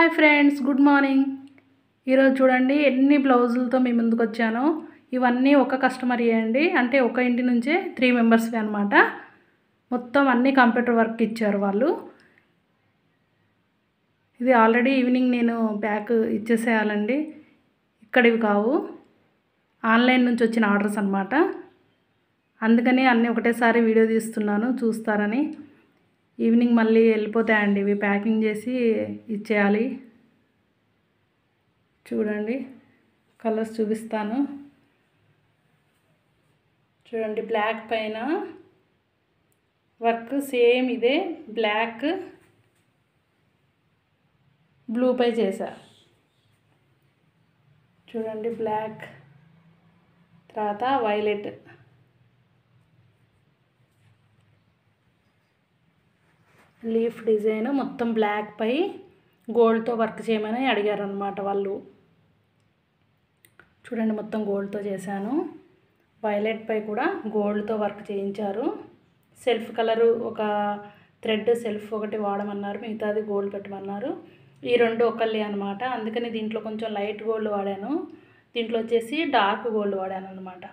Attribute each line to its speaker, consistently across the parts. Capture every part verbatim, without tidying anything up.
Speaker 1: Hi friends, good morning. ఈరోజు చూడండి ఎన్ని బ్లౌజులతో మీ ముందుకు వచ్చానో. ఇవన్నీ ఒక కస్టమర్ ఇవ్వండి, అంటే ఒక ఇంటి నుంచే త్రీ మెంబర్స్వి అనమాట. మొత్తం అన్నీ కంప్యూటర్ వర్క్ ఇచ్చారు వాళ్ళు. ఇది ఆల్రెడీ ఈవినింగ్ నేను బ్యాక్ ఇచ్చేసేయాలండి. ఇక్కడివి కావు, ఆన్లైన్ నుంచి వచ్చిన ఆర్డర్స్ అనమాట. అందుకని అన్నీ ఒకటేసారి వీడియో తీస్తున్నాను, చూస్తారని. ఈవినింగ్ మళ్ళీ వెళ్ళిపోతాయండి ఇవి, ప్యాకింగ్ చేసి ఇచ్చేయాలి. చూడండి కలర్స్ చూపిస్తాను. చూడండి బ్లాక్ పైన వర్క్ సేమ్ ఇదే బ్లాక్ బ్లూ పై చేశా. చూడండి బ్లాక్, తర్వాత వైలెట్, లీఫ్ డిజైన్ మొత్తం బ్లాక్ పై గోల్డ్తో వర్క్ చేయమని అడిగారు అనమాట వాళ్ళు. చూడండి మొత్తం గోల్డ్తో చేశాను. వైలెట్ పై కూడా గోల్డ్తో వర్క్ చేయించారు. సెల్ఫ్ కలరు ఒక థ్రెడ్ సెల్ఫ్ ఒకటి వాడమన్నారు, మిగతాది గోల్డ్ పెట్టమన్నారు. ఈ రెండు ఒకళ్ళే అనమాట. అందుకని దీంట్లో కొంచెం లైట్ గోల్డ్ వాడాను, దీంట్లో వచ్చేసి డార్క్ గోల్డ్ వాడాను అనమాట.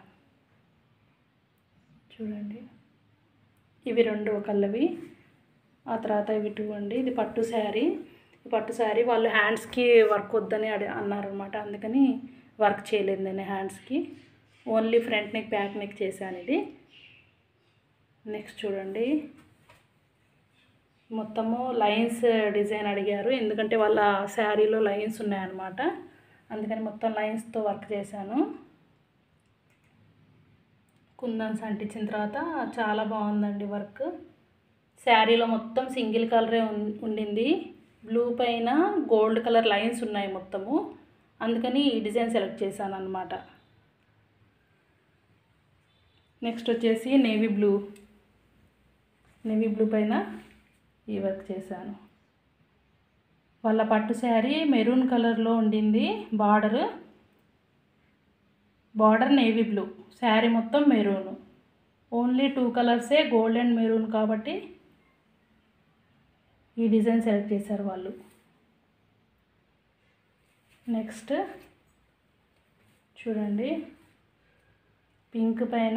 Speaker 1: చూడండి ఇవి రెండు ఒకళ్ళవి. ఆ తర్వాత ఇవి టూ అండి. ఇది పట్టు శారీ. ఈ పట్టు శారీ వాళ్ళు హ్యాండ్స్కి వర్క్ వద్దని అడి అన్నారు అనమాట. అందుకని వర్క్ చేయలేదు నేను హ్యాండ్స్కి, only front neck back neck చేశాను ఇది. నెక్స్ట్ చూడండి మొత్తము లైన్స్ డిజైన్ అడిగారు, ఎందుకంటే వాళ్ళ శారీలో లైన్స్ ఉన్నాయన్నమాట. అందుకని మొత్తం లైన్స్తో వర్క్ చేశాను. కుందన్స్ అంటించిన తర్వాత చాలా బాగుందండి వర్క్. శారీలో మొత్తం సింగిల్ కలరే ఉండింది, బ్లూ పైన గోల్డ్ కలర్ లైన్స్ ఉన్నాయి మొత్తము. అందుకని ఈ డిజైన్ సెలెక్ట్ చేశాను అన్నమాట. నెక్స్ట్ వచ్చేసి నేవీ బ్లూ, నేవీ బ్లూ పైన ఈ వర్క్ చేశాను. వాళ్ళ పట్టు శారీ మెరూన్ కలర్లో ఉండింది, border border navy blue, sari మొత్తం మెరూన్. ఓన్లీ టూ కలర్సే గోల్డ్ అండ్ మెరూన్ కాబట్టి ఈ డిజైన్ సెలెక్ట్ చేశారు వాళ్ళు. నెక్స్ట్ చూడండి పింక్ పైన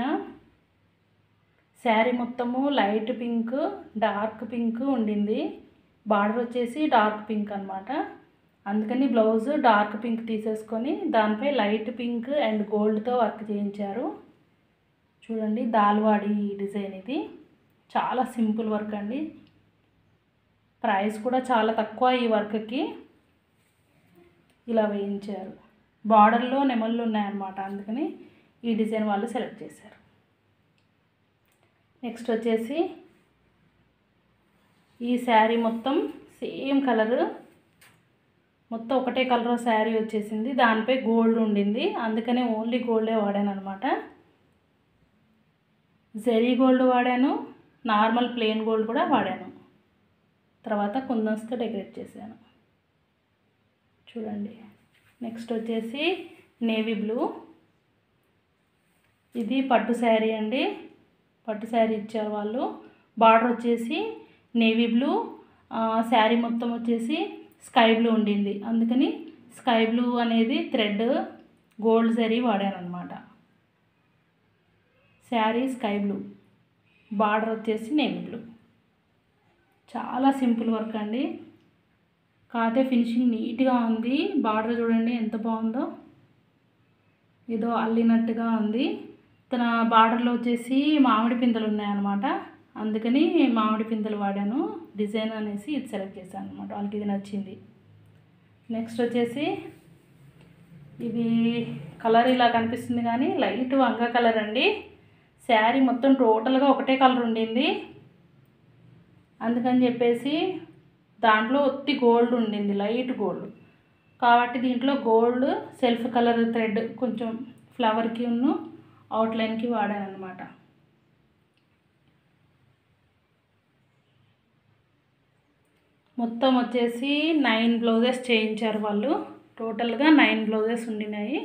Speaker 1: శారీ మొత్తము లైట్ పింక్ డార్క్ పింక్ ఉండింది, బార్డర్ వచ్చేసి డార్క్ పింక్ అనమాట. అందుకని బ్లౌజ్ డార్క్ పింక్ తీసేసుకొని దానిపై లైట్ పింక్ అండ్ గోల్డ్తో వర్క్ చేయించారు. చూడండి దాల్వాడి డిజైన్ ఇది, చాలా సింపుల్ వర్క్ అండి. ప్రైస్ కూడా చాలా తక్కువ ఈ వర్క్కి. ఇలా వేయించారు, బార్డర్లో నెమళ్ళు ఉన్నాయన్నమాట. అందుకని ఈ డిజైన్ వాళ్ళు సెలెక్ట్ చేశారు. నెక్స్ట్ వచ్చేసి ఈ శారీ మొత్తం సేమ్ కలరు, మొత్తం ఒకటే కలర్ శారీ వచ్చేసింది, దానిపై గోల్డ్ ఉండింది. అందుకనే ఓన్లీ గోల్డే వాడాను అనమాట. జెరీ గోల్డ్ వాడాను, నార్మల్ ప్లెయిన్ గోల్డ్ కూడా వాడాను. తర్వాత కుందన్స్తో డెకరేట్ చేశాను. చూడండి నెక్స్ట్ వచ్చేసి నేవీ బ్లూ, ఇది పట్టు శారీ అండి. పట్టు శారీ ఇచ్చారు వాళ్ళు. బార్డర్ వచ్చేసి నేవీ బ్లూ, శారీ మొత్తం వచ్చేసి స్కై బ్లూ ఉండింది. అందుకని స్కై బ్లూ అనేది థ్రెడ్ గోల్డ్ జరీ వాడాను అనమాట. శారీ స్కై బ్లూ, బార్డర్ వచ్చేసి నేవీ బ్లూ. చాలా సింపుల్ వర్క్ అండి, కాకపోతే ఫినిషింగ్ నీట్గా ఉంది. బార్డర్ చూడండి ఎంత బాగుందో, ఏదో అల్లినట్టుగా ఉంది. తన బార్డర్లో వచ్చేసి మామిడి పిందెలు ఉన్నాయన్నమాట. అందుకని మామిడి పిందెలు వాడాను, డిజైన్ అనేసి ఇది సెలెక్ట్ చేశాను అనమాట. వాళ్ళకి ఇది నచ్చింది. నెక్స్ట్ వచ్చేసి ఇది కలర్ ఇలా కనిపిస్తుంది కానీ లైట్ వంగ కలర్ అండి. శారీ మొత్తం టోటల్గా ఒకటే కలర్ ఉండింది, అందుకని చెప్పేసి దాంట్లో ఒత్తి గోల్డ్ ఉండింది, లైట్ గోల్డ్ కాబట్టి దీంట్లో గోల్డ్ సెల్ఫ్ కలర్ థ్రెడ్ కొంచెం ఫ్లవర్కి ఉన్న అవుట్లైన్కి వాడాను అనమాట. మొత్తం వచ్చేసి నైన్ బ్లౌజెస్ చేయించారు వాళ్ళు. టోటల్గా నైన్ బ్లౌజెస్ ఉండినాయి.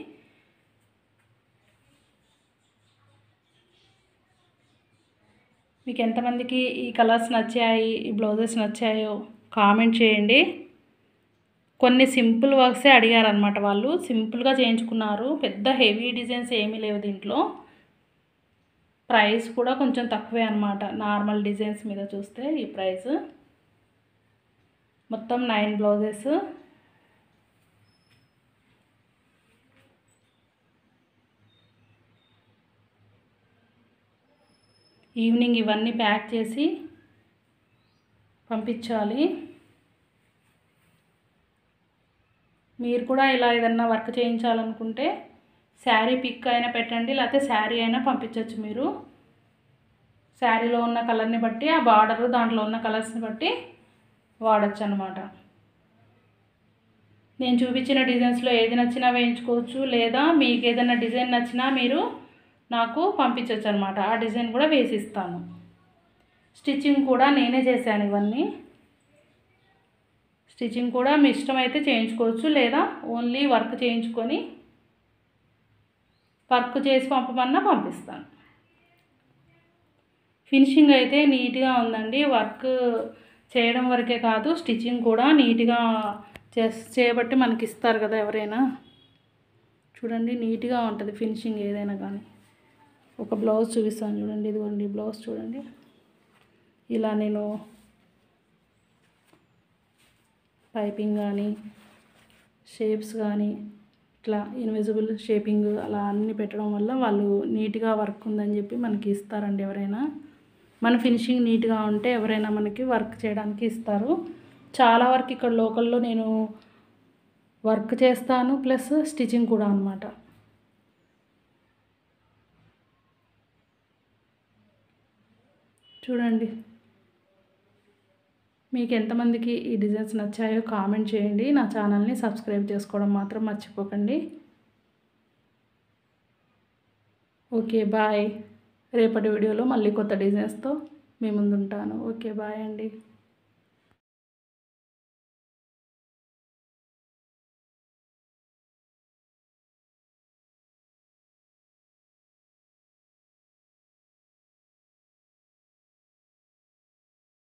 Speaker 1: మీకు ఎంతమందికి ఈ కలర్స్ నచ్చాయి, ఈ బ్లౌజెస్ నచ్చాయో కామెంట్ చేయండి. కొన్ని సింపుల్ వర్క్సే అడిగారనమాట వాళ్ళు. సింపుల్గా చేయించుకున్నారు, పెద్ద హెవీ డిజైన్స్ ఏమీ లేవు దీంట్లో. ప్రైస్ కూడా కొంచెం తక్కువే అనమాట, నార్మల్ డిజైన్స్ మీద చూస్తే ఈ ప్రైస్. మొత్తం నైన్ బ్లౌజెస్. ఈవినింగ్ ఇవన్నీ ప్యాక్ చేసి పంపించాలి. మీరు కూడా ఇలా ఏదన్నా వర్క్ చేయించాలనుకుంటే శారీ పిక్ అయినా పెట్టండి, లేకపోతే శారీ అయినా పంపించవచ్చు. మీరు శారీలో ఉన్న కలర్ని బట్టి, ఆ బార్డరు దాంట్లో ఉన్న కలర్స్ని బట్టి వాడచ్చు అనమాట. నేను చూపించిన డిజైన్స్లో ఏది నచ్చినా వేయించుకోవచ్చు, లేదా మీకు ఏదైనా డిజైన్ నచ్చినా మీరు నాకు పంపించవచ్చు అనమాట. ఆ డిజైన్ కూడా వేసిస్తాను. స్టిచ్చింగ్ కూడా నేనే చేశాను ఇవన్నీ. స్టిచ్చింగ్ కూడా మీ ఇష్టమైతే చేయించుకోవచ్చు, లేదా ఓన్లీ వర్క్ చేయించుకొని వర్క్ చేసి పంపమన్నా పంపిస్తాను. ఫినిషింగ్ అయితే నీట్గా ఉందండి. వర్క్ చేయడం వరకే కాదు, స్టిచ్చింగ్ కూడా నీట్గా చే చేయబట్టి మనకి ఇస్తారు కదా ఎవరైనా. చూడండి నీట్గా ఉంటుంది ఫినిషింగ్ ఏదైనా కానీ. ఒక బ్లౌజ్ చూపిస్తాను చూడండి, ఇదిగోండి బ్లౌజ్ చూడండి. ఇలా నేను పైపింగ్ కానీ షేప్స్ కానీ ఇట్లా ఇన్విజిబుల్ షేపింగ్ అలా అన్నీ పెట్టడం వల్ల వాళ్ళు నీట్గా వర్క్ ఉందని చెప్పి మనకి ఇస్తారండి ఎవరైనా. మన ఫినిషింగ్ నీట్గా ఉంటే ఎవరైనా మనకి వర్క్ చేయడానికి ఇస్తారు. చాలా వరకు ఇక్కడ లోకల్లో నేను వర్క్ చేస్తాను, ప్లస్ స్టిచ్చింగ్ కూడా అనమాట. చూడండి మీకు ఎంతమందికి ఈ డిజైన్స్ నచ్చాయో కామెంట్ చేయండి. నా ఛానల్ని సబ్స్క్రైబ్ చేసుకోవడం మాత్రం మర్చిపోకండి. Okay bye. రేపటి వీడియోలో మళ్ళీ కొత్త డిజైన్స్తో మీ ముందు ఉంటాను. ఓకే బాయ్ అండి.